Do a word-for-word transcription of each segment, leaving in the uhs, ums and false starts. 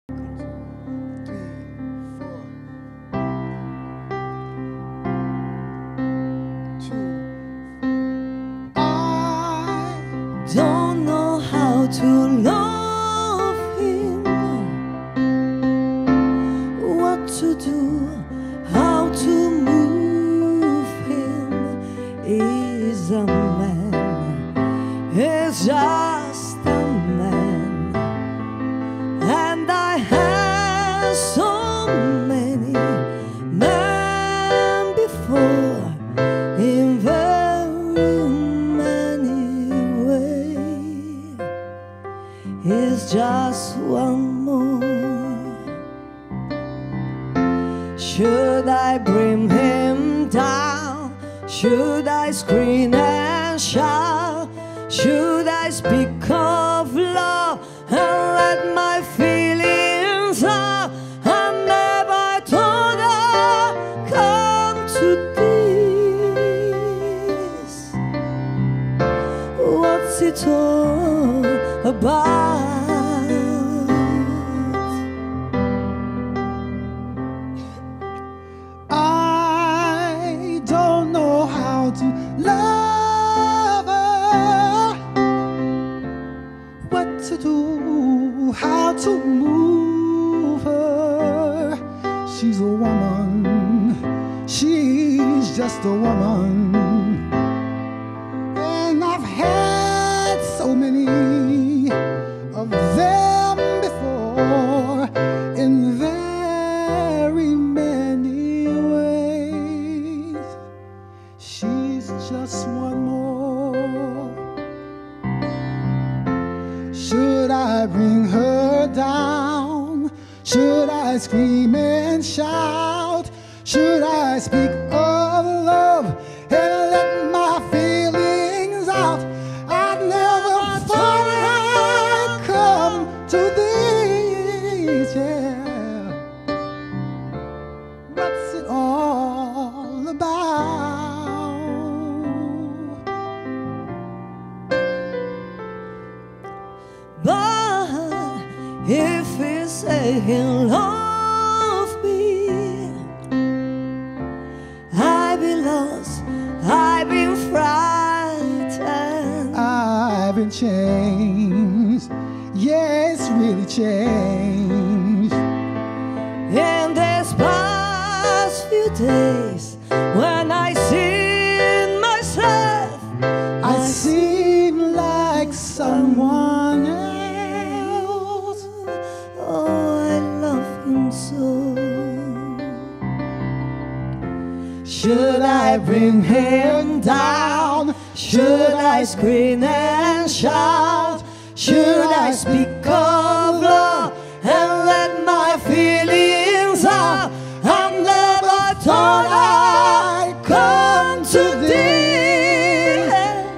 Don't know how to love him, what to do, how to move him. He's a man, he's just a man, and I have so many men before in very many ways. He's just one more. Should I bring him down? Should I scream and shout? Should I speak of love and let my feelings out? I never thought I'd come to this. What's it all about? I don't know how to love her, what to do, how to move her. She's a woman, she's just a woman, and I've had so many of them before in very many ways. She's just one more. Should I bring her down? Should I scream and shout? Should I speak of love and let my feelings out? I never thought I'd come to this, yeah. What's it all about? But if he say he'll love me, I've been lost, I've been frightened, I've been changed, yes, really changed. in these past few days when I see myself, I seem like someone else. Oh, I love him so. Should I bring him down? Should I scream and shout? Should I speak of love and let my feelings out? I never thought I'd come to this.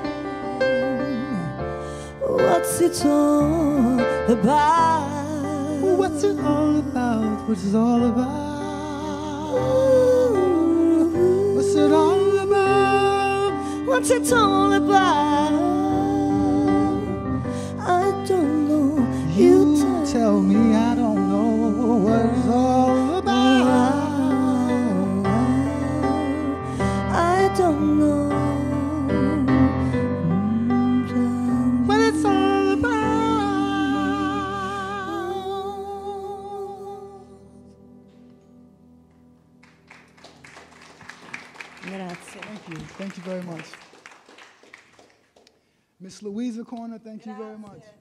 What's it all about? What's it all about? What's it all about? What's it all about? What's it all about? I don't know. You, You tell, tell me, I don't know what it's all about. I don't know What it's all about. Grazie. Thank you. Thank you very much. Miss Luisa Corna, thank you very much.